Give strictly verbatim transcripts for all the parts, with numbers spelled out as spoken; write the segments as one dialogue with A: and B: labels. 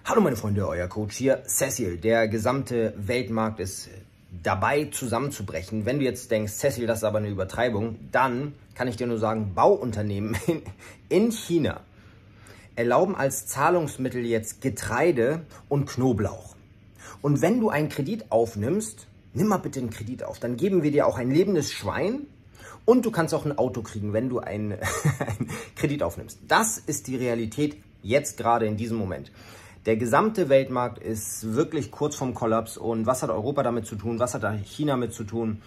A: Hallo meine Freunde, euer Coach hier, Cecil. Der gesamte Weltmarkt ist dabei zusammenzubrechen. Wenn du jetzt denkst, Cecil, das ist aber eine Übertreibung, dann kann ich dir nur sagen, Bauunternehmen in, in China erlauben als Zahlungsmittel jetzt Getreide und Knoblauch. Und wenn du einen Kredit aufnimmst, nimm mal bitte einen Kredit auf, dann geben wir dir auch ein lebendes Schwein und du kannst auch ein Auto kriegen, wenn du einen, einen Kredit aufnimmst. Das ist die Realität jetzt gerade in diesem Moment. Der gesamte Weltmarkt ist wirklich kurz vorm Kollaps. Und was hat Europa damit zu tun? Was hat da China mit zu tun?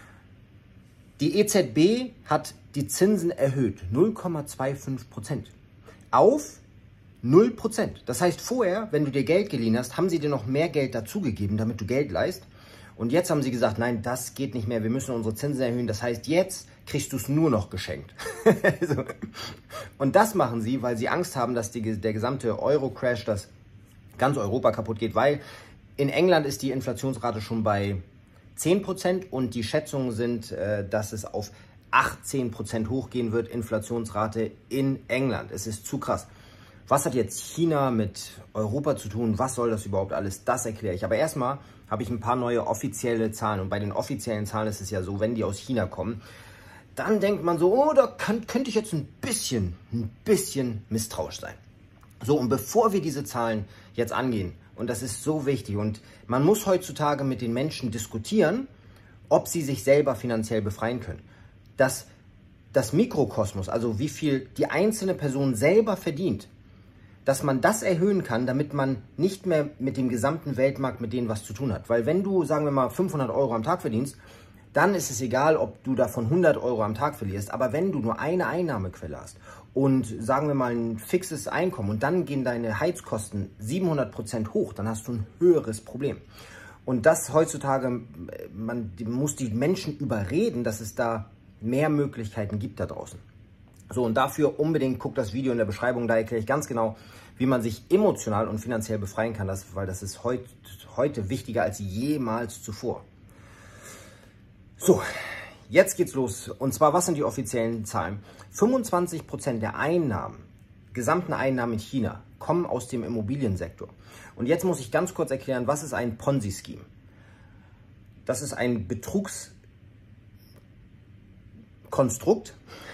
A: Die E Z B hat die Zinsen erhöht, null Komma fünfundzwanzig Prozent auf null Prozent. Das heißt, vorher, wenn du dir Geld geliehen hast, haben sie dir noch mehr Geld dazugegeben, damit du Geld leihst. Und jetzt haben sie gesagt, nein, das geht nicht mehr, wir müssen unsere Zinsen erhöhen. Das heißt, jetzt kriegst du es nur noch geschenkt. so. Und das machen sie, weil sie Angst haben, dass die, der gesamte Euro-Crash, dass ganz Europa kaputt geht, weil in England ist die Inflationsrate schon bei zehn Prozent und die Schätzungen sind, dass es auf achtzehn Prozent hochgehen wird, Inflationsrate in England. Es ist zu krass. Was hat jetzt China mit Europa zu tun? Was soll das überhaupt alles? Das erkläre ich. Aber erstmal habe ich ein paar neue offizielle Zahlen. Und bei den offiziellen Zahlen ist es ja so, wenn die aus China kommen, dann denkt man so, oh, da kann, könnte ich jetzt ein bisschen, ein bisschen misstrauisch sein. So, und bevor wir diese Zahlen jetzt angehen, und das ist so wichtig, und man muss heutzutage mit den Menschen diskutieren, ob sie sich selber finanziell befreien können. Das, das Mikrokosmos, also wie viel die einzelne Person selber verdient, dass man das erhöhen kann, damit man nicht mehr mit dem gesamten Weltmarkt mit denen was zu tun hat. Weil wenn du, sagen wir mal, fünfhundert Euro am Tag verdienst, dann ist es egal, ob du davon hundert Euro am Tag verlierst. Aber wenn du nur eine Einnahmequelle hast und, sagen wir mal, ein fixes Einkommen und dann gehen deine Heizkosten siebenhundert Prozent hoch, dann hast du ein höheres Problem. Und das heutzutage, man muss die Menschen überreden, dass es da mehr Möglichkeiten gibt da draußen. So, und dafür unbedingt guckt das Video in der Beschreibung, da erkläre ich ganz genau, wie man sich emotional und finanziell befreien kann, das, weil das ist heut, heute wichtiger als jemals zuvor. So, jetzt geht's los. Und zwar, was sind die offiziellen Zahlen? fünfundzwanzig Prozent der Einnahmen, gesamten Einnahmen in China, kommen aus dem Immobiliensektor. Und jetzt muss ich ganz kurz erklären, was ist ein Ponzi-Scheme? Das ist ein Betrugskonstrukt,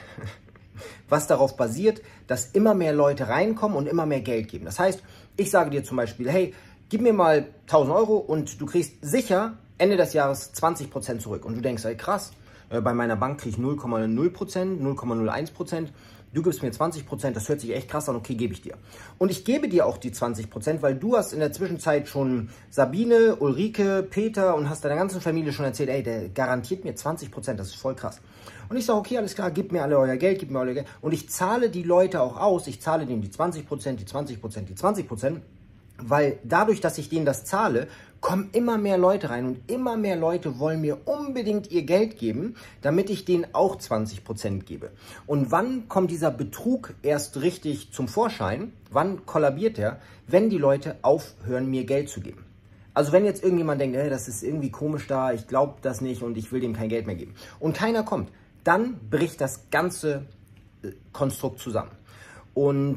A: was darauf basiert, dass immer mehr Leute reinkommen und immer mehr Geld geben. Das heißt, ich sage dir zum Beispiel, hey, gib mir mal tausend Euro und du kriegst sicher Ende des Jahres zwanzig Prozent zurück. Und du denkst, ey, krass, bei meiner Bank kriege ich null Komma null Prozent, null Komma null eins Prozent. Du gibst mir zwanzig Prozent, das hört sich echt krass an, okay, gebe ich dir. Und ich gebe dir auch die zwanzig Prozent, weil du hast in der Zwischenzeit schon Sabine, Ulrike, Peter und hast deiner ganzen Familie schon erzählt, ey, der garantiert mir zwanzig Prozent, das ist voll krass. Und ich sage, okay, alles klar, gib mir alle euer Geld, gib mir euer Geld. Und ich zahle die Leute auch aus, ich zahle denen die zwanzig Prozent, die zwanzig Prozent, die zwanzig Prozent, weil dadurch, dass ich denen das zahle, kommen immer mehr Leute rein und immer mehr Leute wollen mir unbedingt ihr Geld geben, damit ich denen auch zwanzig Prozent gebe. Und wann kommt dieser Betrug erst richtig zum Vorschein? Wann kollabiert er? Wenn die Leute aufhören, mir Geld zu geben. Also wenn jetzt irgendjemand denkt, hey, das ist irgendwie komisch da, ich glaube das nicht und ich will dem kein Geld mehr geben. Und keiner kommt, dann bricht das ganze Konstrukt zusammen. Und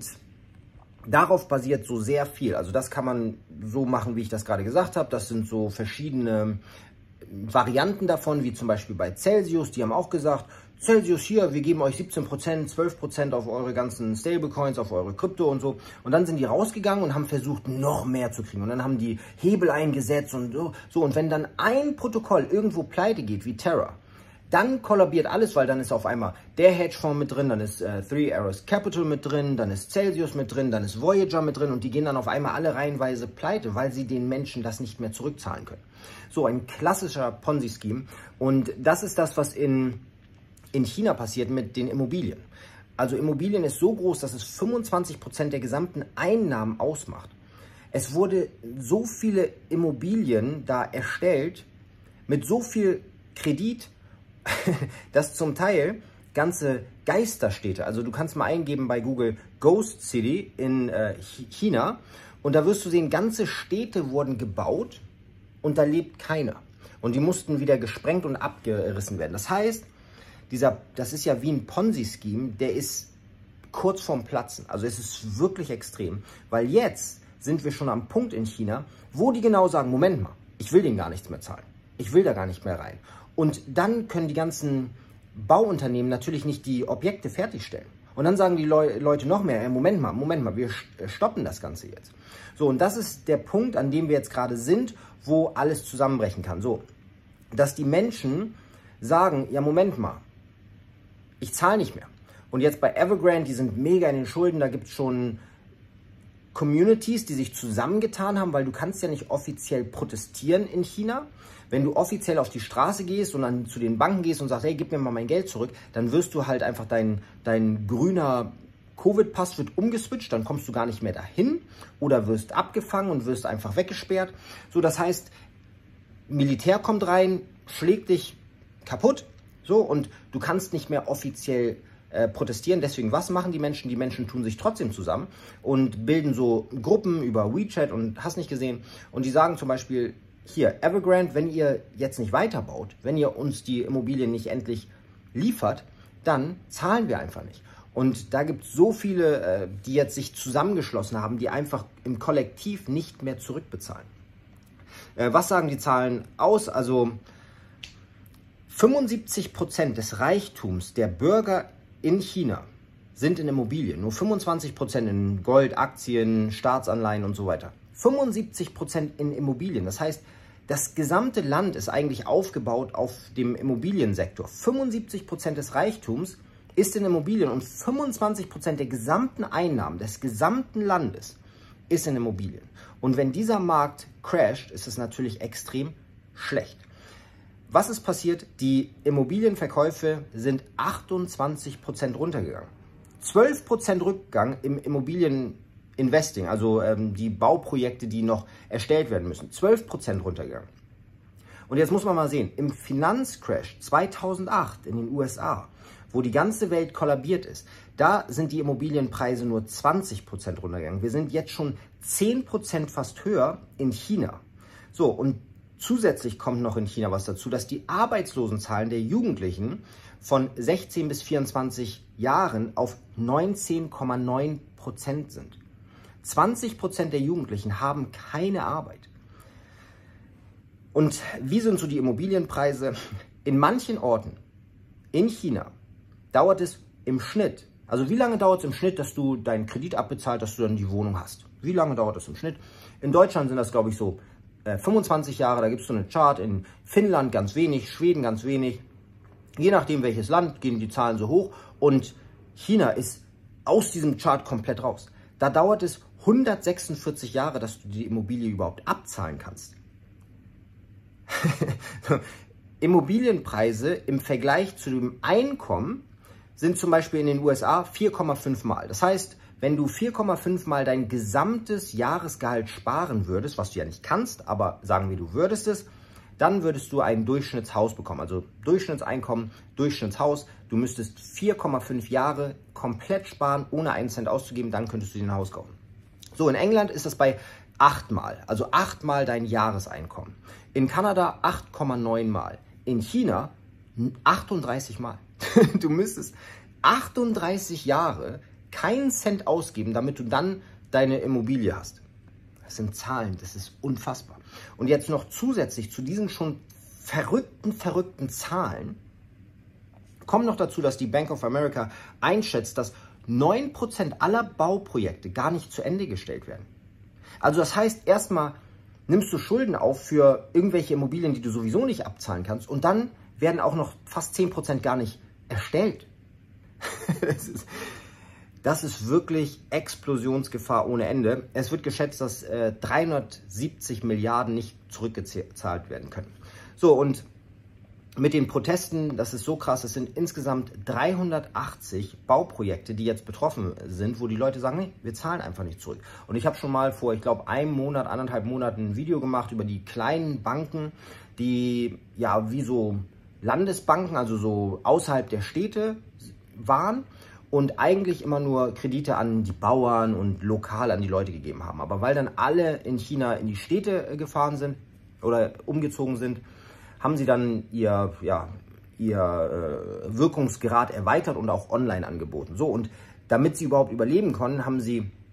A: darauf basiert so sehr viel. Also das kann man so machen, wie ich das gerade gesagt habe. Das sind so verschiedene Varianten davon, wie zum Beispiel bei Celsius. Die haben auch gesagt, Celsius hier, wir geben euch siebzehn Prozent, zwölf Prozent auf eure ganzen Stablecoins, auf eure Krypto und so. Und dann sind die rausgegangen und haben versucht, noch mehr zu kriegen. Und dann haben die Hebel eingesetzt und so. So, und wenn dann ein Protokoll irgendwo pleite geht, wie Terra, dann kollabiert alles, weil dann ist auf einmal der Hedgefonds mit drin, dann ist äh, Three Arrows Capital mit drin, dann ist Celsius mit drin, dann ist Voyager mit drin und die gehen dann auf einmal alle reihenweise pleite, weil sie den Menschen das nicht mehr zurückzahlen können. So ein klassischer Ponzi-Scheme und das ist das, was in, in China passiert mit den Immobilien. Also Immobilien ist so groß, dass es fünfundzwanzig Prozent der gesamten Einnahmen ausmacht. Es wurde so viele Immobilien da erstellt, mit so viel Kredit, dass zum Teil ganze Geisterstädte, also du kannst mal eingeben bei Google Ghost City in äh, China und da wirst du sehen, ganze Städte wurden gebaut und da lebt keiner. Und die mussten wieder gesprengt und abgerissen werden. Das heißt, dieser, das ist ja wie ein Ponzi-Scheme, der ist kurz vorm Platzen. Also es ist wirklich extrem, weil jetzt sind wir schon am Punkt in China, wo die genau sagen, Moment mal, ich will denen gar nichts mehr zahlen. Ich will da gar nicht mehr rein. Und dann können die ganzen Bauunternehmen natürlich nicht die Objekte fertigstellen. Und dann sagen die Le Leute noch mehr, Moment mal, Moment mal, wir stoppen das Ganze jetzt. So, und das ist der Punkt, an dem wir jetzt gerade sind, wo alles zusammenbrechen kann. So, dass die Menschen sagen, ja Moment mal, ich zahle nicht mehr. Und jetzt bei Evergrande, die sind mega in den Schulden, da gibt es schon Communities, die sich zusammengetan haben, weil du kannst ja nicht offiziell protestieren in China. Wenn du offiziell auf die Straße gehst und dann zu den Banken gehst und sagst, hey, gib mir mal mein Geld zurück, dann wirst du halt einfach, dein, dein grüner Covid-Pass wird umgeswitcht, dann kommst du gar nicht mehr dahin oder wirst abgefangen und wirst einfach weggesperrt. So, das heißt, Militär kommt rein, schlägt dich kaputt, so, und du kannst nicht mehr offiziell äh, protestieren. Deswegen, was machen die Menschen? Die Menschen tun sich trotzdem zusammen und bilden so Gruppen über WeChat und hast nicht gesehen. Und die sagen zum Beispiel, hier, Evergrande, wenn ihr jetzt nicht weiterbaut, wenn ihr uns die Immobilien nicht endlich liefert, dann zahlen wir einfach nicht. Und da gibt es so viele, äh, die jetzt sich zusammengeschlossen haben, die einfach im Kollektiv nicht mehr zurückbezahlen. Äh, was sagen die Zahlen aus? Also fünfundsiebzig Prozent des Reichtums der Bürger in China sind in Immobilien, nur fünfundzwanzig Prozent in Gold, Aktien, Staatsanleihen und so weiter. fünfundsiebzig Prozent in Immobilien. Das heißt, das gesamte Land ist eigentlich aufgebaut auf dem Immobiliensektor. fünfundsiebzig Prozent des Reichtums ist in Immobilien und fünfundzwanzig Prozent der gesamten Einnahmen des gesamten Landes ist in Immobilien. Und wenn dieser Markt crasht, ist es natürlich extrem schlecht. Was ist passiert? Die Immobilienverkäufe sind achtundzwanzig Prozent runtergegangen. zwölf Prozent Rückgang im Immobilieninvesting, also ähm, die Bauprojekte, die noch erstellt werden müssen. zwölf Prozent runtergegangen. Und jetzt muss man mal sehen, im Finanzcrash zweitausendacht in den U S A, wo die ganze Welt kollabiert ist, da sind die Immobilienpreise nur zwanzig Prozent runtergegangen. Wir sind jetzt schon zehn Prozent fast höher in China. So, und zusätzlich kommt noch in China was dazu, dass die Arbeitslosenzahlen der Jugendlichen von sechzehn bis vierundzwanzig Jahren auf neunzehn Komma neun Prozent sind. zwanzig Prozent der Jugendlichen haben keine Arbeit. Und wie sind so die Immobilienpreise? In manchen Orten in China dauert es im Schnitt, also wie lange dauert es im Schnitt, dass du deinen Kredit abbezahlt, dass du dann die Wohnung hast? Wie lange dauert das im Schnitt? In Deutschland sind das, glaube ich, so äh, fünfundzwanzig Jahre, da gibt es so eine Chart, in Finnland ganz wenig, Schweden ganz wenig. Je nachdem welches Land gehen die Zahlen so hoch und China ist aus diesem Chart komplett raus. Da dauert es hundertsechsundvierzig Jahre, dass du die Immobilie überhaupt abzahlen kannst. Immobilienpreise im Vergleich zu dem Einkommen sind zum Beispiel in den U S A vier Komma fünf Mal. Das heißt, wenn du vier Komma fünf Mal dein gesamtes Jahresgehalt sparen würdest, was du ja nicht kannst, aber sagen wir, du würdest es, dann würdest du ein Durchschnittshaus bekommen. Also Durchschnittseinkommen, Durchschnittshaus. Du müsstest vier Komma fünf Jahre komplett sparen, ohne einen Cent auszugeben, dann könntest du dir ein Haus kaufen. So, in England ist das bei acht Mal, also acht Mal dein Jahreseinkommen. In Kanada acht Komma neun Mal. In China achtunddreißig Mal. Du müsstest achtunddreißig Jahre keinen Cent ausgeben, damit du dann deine Immobilie hast. Das sind Zahlen, das ist unfassbar. Und jetzt noch zusätzlich zu diesen schon verrückten, verrückten Zahlen kommt noch dazu, dass die Bank of America einschätzt, dass neun Prozent aller Bauprojekte gar nicht zu Ende gestellt werden. Also das heißt, erstmal nimmst du Schulden auf für irgendwelche Immobilien, die du sowieso nicht abzahlen kannst, und dann werden auch noch fast zehn Prozent gar nicht erstellt. Das ist, das ist wirklich Explosionsgefahr ohne Ende. Es wird geschätzt, dass äh, dreihundertsiebzig Milliarden nicht zurückgezahlt werden können. So, und mit den Protesten, das ist so krass, es sind insgesamt dreihundertachtzig Bauprojekte, die jetzt betroffen sind, wo die Leute sagen, nee, wir zahlen einfach nicht zurück. Und ich habe schon mal vor, ich glaube, einem Monat, anderthalb Monaten ein Video gemacht über die kleinen Banken, die ja wie so Landesbanken, also so außerhalb der Städte waren und eigentlich immer nur Kredite an die Bauern und lokal an die Leute gegeben haben. Aber weil dann alle in China in die Städte gefahren sind oder umgezogen sind, haben sie dann ihr, ja, ihr äh, Wirkungsgrad erweitert und auch online angeboten. So, und damit sie überhaupt überleben konnten, haben sie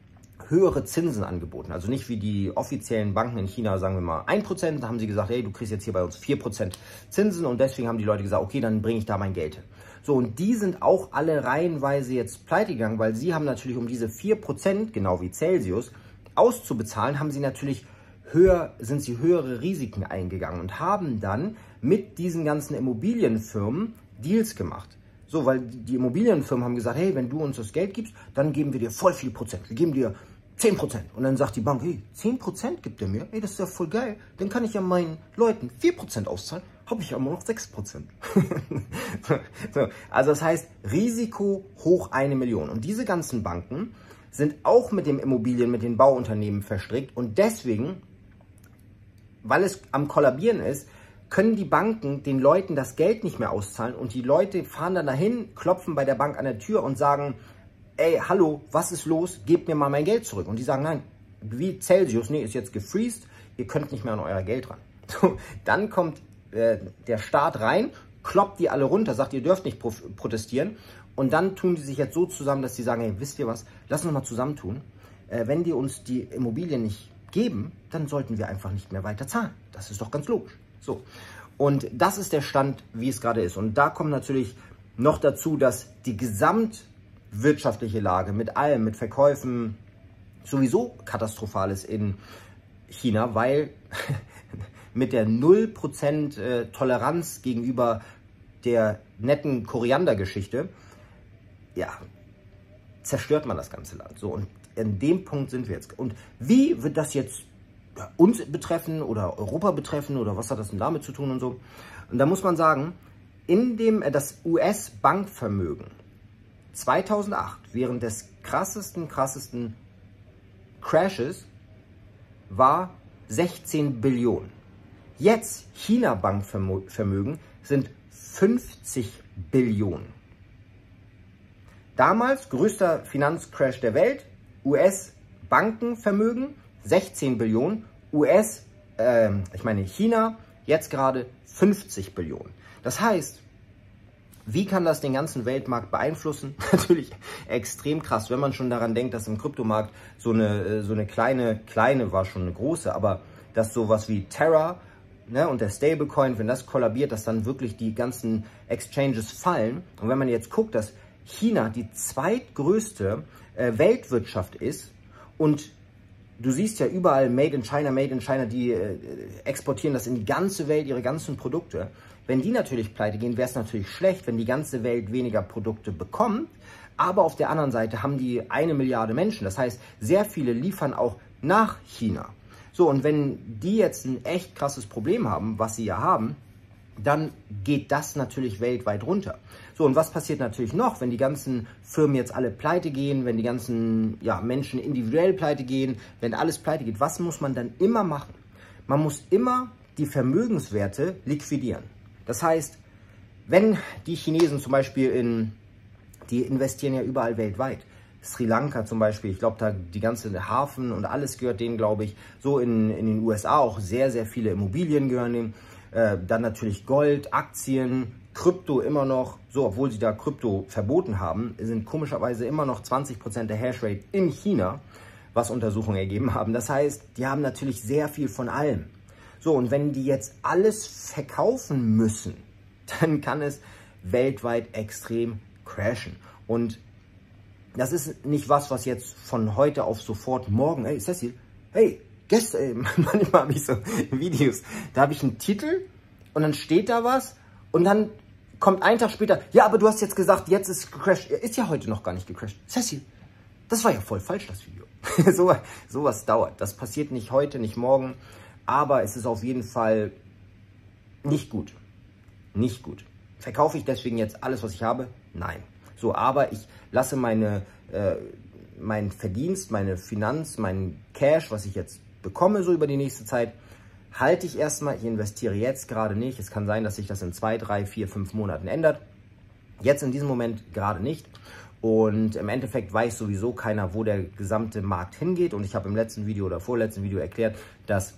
A: höhere Zinsen angeboten. Also nicht wie die offiziellen Banken in China, sagen wir mal ein Prozent. Da haben sie gesagt, hey, du kriegst jetzt hier bei uns vier Prozent Zinsen. Und deswegen haben die Leute gesagt, okay, dann bringe ich da mein Geld hin. So, und die sind auch alle reihenweise jetzt pleite gegangen, weil sie haben natürlich, um diese vier Prozent, genau wie Celsius, auszubezahlen, haben sie natürlich höher, sind sie höhere Risiken eingegangen und haben dann mit diesen ganzen Immobilienfirmen Deals gemacht. So, weil die Immobilienfirmen haben gesagt, hey, wenn du uns das Geld gibst, dann geben wir dir voll viel Prozent. Wir geben dir zehn Prozent. Und dann sagt die Bank, hey, zehn Prozent gibt er mir? Hey, das ist ja voll geil. Dann kann ich ja meinen Leuten vier Prozent auszahlen. Habe ich ja immer noch sechs Prozent. So, also das heißt, Risiko hoch eine Million. Und diese ganzen Banken sind auch mit dem Immobilien, mit den Bauunternehmen verstrickt. Und deswegen, weil es am Kollabieren ist, können die Banken den Leuten das Geld nicht mehr auszahlen. Und die Leute fahren dann dahin, klopfen bei der Bank an der Tür und sagen, ey, hallo, was ist los? Gebt mir mal mein Geld zurück. Und die sagen, nein, wie Celsius, nee, ist jetzt gefreezed, ihr könnt nicht mehr an euer Geld ran. So, dann kommt äh, der Staat rein, kloppt die alle runter, sagt, ihr dürft nicht pro protestieren. Und dann tun die sich jetzt so zusammen, dass die sagen, hey, wisst ihr was, lass uns mal zusammentun. Äh, wenn die uns die Immobilien nicht geben, dann sollten wir einfach nicht mehr weiter zahlen. Das ist doch ganz logisch. So. Und das ist der Stand, wie es gerade ist. Und da kommt natürlich noch dazu, dass die gesamtwirtschaftliche Lage mit allem, mit Verkäufen sowieso katastrophal ist in China, weil mit der null Prozent Toleranz gegenüber der netten Koriandergeschichte, ja, zerstört man das ganze Land. So, und in dem Punkt sind wir jetzt. Und wie wird das jetzt uns betreffen oder Europa betreffen oder was hat das denn damit zu tun und so? Und da muss man sagen, in dem, das U S-Bankvermögen zweitausendacht, während des krassesten, krassesten Crashes, war sechzehn Billionen. Jetzt China-Bankvermögen sind fünfzig Billionen. Damals größter Finanzcrash der Welt, U S-Bankenvermögen sechzehn Billionen, U S, äh, ich meine China, jetzt gerade fünfzig Billionen. Das heißt, wie kann das den ganzen Weltmarkt beeinflussen? Natürlich extrem krass, wenn man schon daran denkt, dass im Kryptomarkt so eine, so eine kleine, kleine war schon eine große, aber dass sowas wie Terra, ne, und der Stablecoin, wenn das kollabiert, dass dann wirklich die ganzen Exchanges fallen. Und wenn man jetzt guckt, dass China die zweitgrößte äh, Weltwirtschaft ist und du siehst ja überall Made in China, Made in China, die äh, exportieren das in die ganze Welt, ihre ganzen Produkte. Wenn die natürlich pleite gehen, wäre es natürlich schlecht, wenn die ganze Welt weniger Produkte bekommt. Aber auf der anderen Seite haben die eine Milliarde Menschen. Das heißt, sehr viele liefern auch nach China. So, und wenn die jetzt ein echt krasses Problem haben, was sie ja haben, dann geht das natürlich weltweit runter. So, und was passiert natürlich noch, wenn die ganzen Firmen jetzt alle pleite gehen, wenn die ganzen ja, Menschen individuell pleite gehen, wenn alles pleite geht, was muss man dann immer machen? Man muss immer die Vermögenswerte liquidieren. Das heißt, wenn die Chinesen zum Beispiel in, die investieren ja überall weltweit, Sri Lanka zum Beispiel, ich glaube, da die ganze Hafen und alles gehört denen, glaube ich, so in, in den U S A auch sehr, sehr viele Immobilien gehören denen. Äh, dann natürlich Gold, Aktien, Krypto immer noch, so, obwohl sie da Krypto verboten haben, sind komischerweise immer noch zwanzig Prozent der Hashrate in China, was Untersuchungen ergeben haben. Das heißt, die haben natürlich sehr viel von allem. So, und wenn die jetzt alles verkaufen müssen, dann kann es weltweit extrem crashen. Und das ist nicht was, was jetzt von heute auf sofort morgen, hey Cecil, hey, gestern, manchmal habe ich so Videos, da habe ich einen Titel und dann steht da was und dann kommt ein Tag später, ja, aber du hast jetzt gesagt, jetzt ist es gecrashed. Ist ja heute noch gar nicht gecrashed. Cecil, das war ja voll falsch, das Video. so, sowas dauert. Das passiert nicht heute, nicht morgen, aber es ist auf jeden Fall nicht gut. Nicht gut. Verkaufe ich deswegen jetzt alles, was ich habe? Nein. So, aber ich lasse meine, äh, meinen Verdienst, meine Finanz, meinen Cash, was ich jetzt bekomme so über die nächste Zeit, halte ich erstmal. Ich investiere jetzt gerade nicht. Es kann sein, dass sich das in zwei, drei, vier, fünf Monaten ändert. Jetzt in diesem Moment gerade nicht. Und im Endeffekt weiß sowieso keiner, wo der gesamte Markt hingeht. Und ich habe im letzten Video oder vorletzten Video erklärt, dass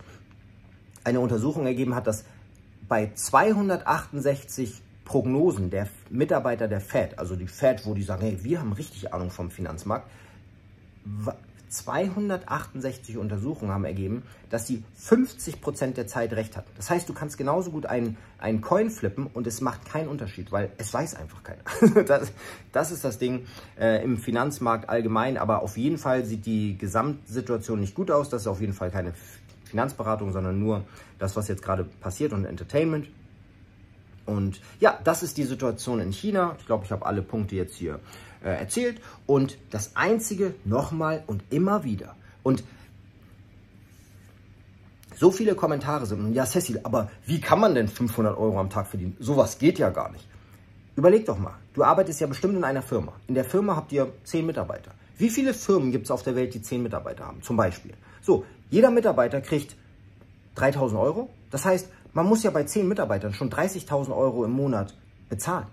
A: eine Untersuchung ergeben hat, dass bei zweihundertachtundsechzig Prognosen der Mitarbeiter der Fed, also die Fed, wo die sagen, hey, wir haben richtig Ahnung vom Finanzmarkt, zweihundertachtundsechzig Untersuchungen haben ergeben, dass sie fünfzig Prozent der Zeit recht hatten. Das heißt, du kannst genauso gut einen, einen Coin flippen und es macht keinen Unterschied, weil es weiß einfach keiner. das, das ist das Ding äh, im Finanzmarkt allgemein, aber auf jeden Fall sieht die Gesamtsituation nicht gut aus. Das ist auf jeden Fall keine Finanzberatung, sondern nur das, was jetzt gerade passiert und Entertainment. Und ja, das ist die Situation in China. Ich glaube, ich habe alle Punkte jetzt hier äh, erzählt. Und das Einzige, nochmal und immer wieder. Und so viele Kommentare sind, ja Cecil, aber wie kann man denn fünfhundert Euro am Tag verdienen? Sowas geht ja gar nicht. Überleg doch mal, du arbeitest ja bestimmt in einer Firma. In der Firma habt ihr zehn Mitarbeiter. Wie viele Firmen gibt es auf der Welt, die zehn Mitarbeiter haben? Zum Beispiel. So, jeder Mitarbeiter kriegt dreitausend Euro. Das heißt, man muss ja bei zehn Mitarbeitern schon dreißigtausend Euro im Monat bezahlen.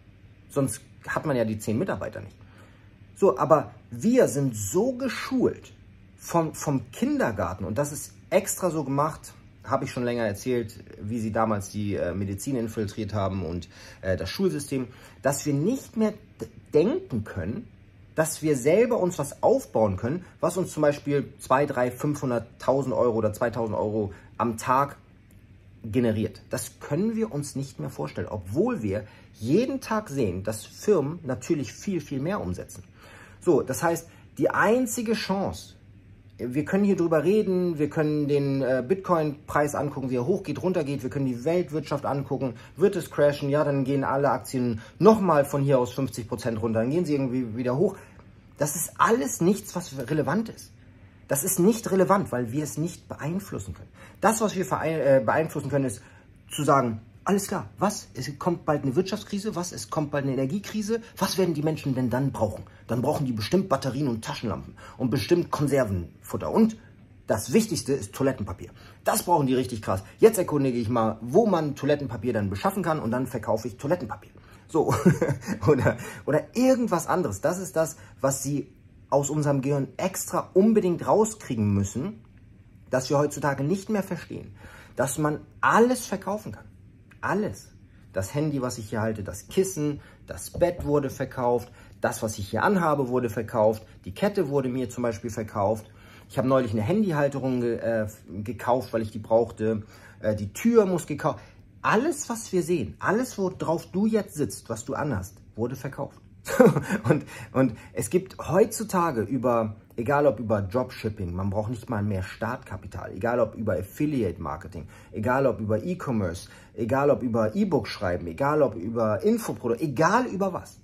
A: Sonst hat man ja die zehn Mitarbeiter nicht. So, aber wir sind so geschult vom, vom Kindergarten, und das ist extra so gemacht, habe ich schon länger erzählt, wie sie damals die äh, Medizin infiltriert haben und äh, das Schulsystem, dass wir nicht mehr denken können, dass wir selber uns was aufbauen können, was uns zum Beispiel zweihundert, dreihundert, fünfhunderttausend Euro oder zweitausend Euro am Tag generiert. Das können wir uns nicht mehr vorstellen, obwohl wir jeden Tag sehen, dass Firmen natürlich viel, viel mehr umsetzen. So, das heißt, die einzige Chance, wir können hier drüber reden, wir können den äh, Bitcoin-Preis angucken, wie er hochgeht, runtergeht, wir können die Weltwirtschaft angucken, wird es crashen, ja, dann gehen alle Aktien nochmal von hier aus fünfzig Prozent runter, dann gehen sie irgendwie wieder hoch. Das ist alles nichts, was relevant ist. Das ist nicht relevant, weil wir es nicht beeinflussen können. Das, was wir beeinflussen können, ist zu sagen, alles klar, was? Es kommt bald eine Wirtschaftskrise, was? Es kommt bald eine Energiekrise. Was werden die Menschen denn dann brauchen? Dann brauchen die bestimmt Batterien und Taschenlampen und bestimmt Konservenfutter. Und das Wichtigste ist Toilettenpapier. Das brauchen die richtig krass. Jetzt erkundige ich mal, wo man Toilettenpapier dann beschaffen kann, und dann verkaufe ich Toilettenpapier. So, oder, oder irgendwas anderes. Das ist das, was sie aus unserem Gehirn extra unbedingt rauskriegen müssen, dass wir heutzutage nicht mehr verstehen, dass man alles verkaufen kann. Alles. Das Handy, was ich hier halte, das Kissen, das Bett wurde verkauft, das, was ich hier anhabe, wurde verkauft, die Kette wurde mir zum Beispiel verkauft. Ich habe neulich eine Handyhalterung ge äh, gekauft, weil ich die brauchte. Äh, die Tür muss gekauft. Alles, was wir sehen, alles, worauf du jetzt sitzt, was du anhast, wurde verkauft. und, und es gibt heutzutage über, egal ob über Dropshipping, man braucht nicht mal mehr Startkapital, egal ob über Affiliate Marketing, egal ob über E-Commerce, egal ob über E-Book schreiben, egal ob über Infoprodukte, egal über was.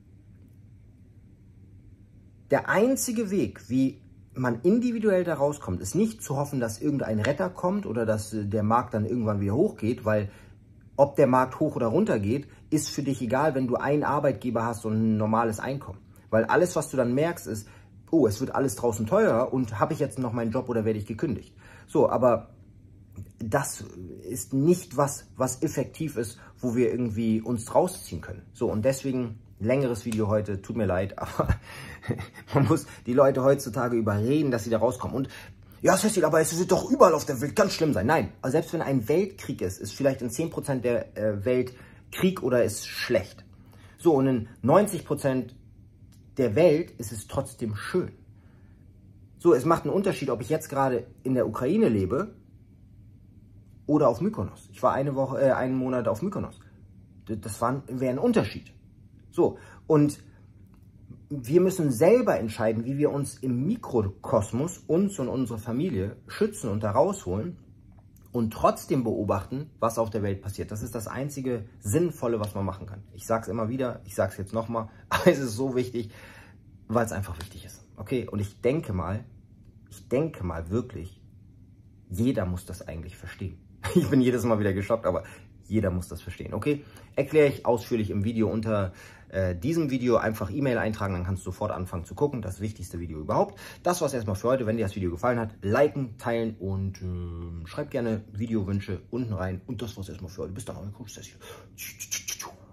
A: Der einzige Weg, wie man individuell da rauskommt, ist nicht zu hoffen, dass irgendein Retter kommt oder dass der Markt dann irgendwann wieder hochgeht, weil ob der Markt hoch oder runter geht, ist für dich egal, wenn du einen Arbeitgeber hast und ein normales Einkommen. Weil alles, was du dann merkst, ist, oh, es wird alles draußen teurer und habe ich jetzt noch meinen Job oder werde ich gekündigt? So, aber das ist nicht was, was effektiv ist, wo wir irgendwie uns rausziehen können. So, und deswegen längeres Video heute, tut mir leid, aber man muss die Leute heutzutage überreden, dass sie da rauskommen. Und ja, Cecil, aber es wird doch überall auf der Welt ganz schlimm sein. Nein, also selbst wenn ein Weltkrieg ist, ist vielleicht in zehn Prozent der äh, Welt Krieg oder ist schlecht. So, und in neunzig Prozent der Welt ist es trotzdem schön. So, es macht einen Unterschied, ob ich jetzt gerade in der Ukraine lebe oder auf Mykonos. Ich war eine Woche, äh, einen Monat auf Mykonos. Das wäre ein Unterschied. So, und wir müssen selber entscheiden, wie wir uns im Mikrokosmos, uns und unsere Familie, schützen und da rausholen und trotzdem beobachten, was auf der Welt passiert. Das ist das einzige Sinnvolle, was man machen kann. Ich sage es immer wieder, ich sage es jetzt nochmal, aber es ist so wichtig, weil es einfach wichtig ist. Okay, und ich denke mal, ich denke mal wirklich, jeder muss das eigentlich verstehen. Ich bin jedes Mal wieder geschockt, aber jeder muss das verstehen, okay? Erkläre ich ausführlich im Video. Unter äh, diesem Video einfach E-Mail eintragen, dann kannst du sofort anfangen zu gucken. Das wichtigste Video überhaupt. Das war's erstmal für heute. Wenn dir das Video gefallen hat, liken, teilen und äh, schreib gerne Videowünsche unten rein. Und das war's erstmal für heute. Bis dann, euer Coach Cecil.